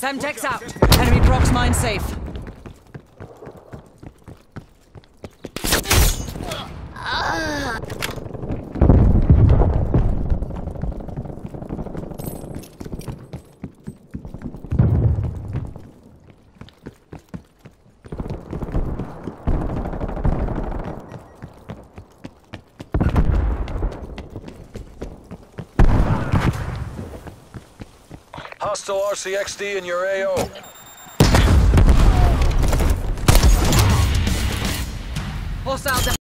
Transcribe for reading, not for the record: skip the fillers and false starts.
Semtex out. Enemy prox mine safe. Hostile RCXD in your AO. Hostile.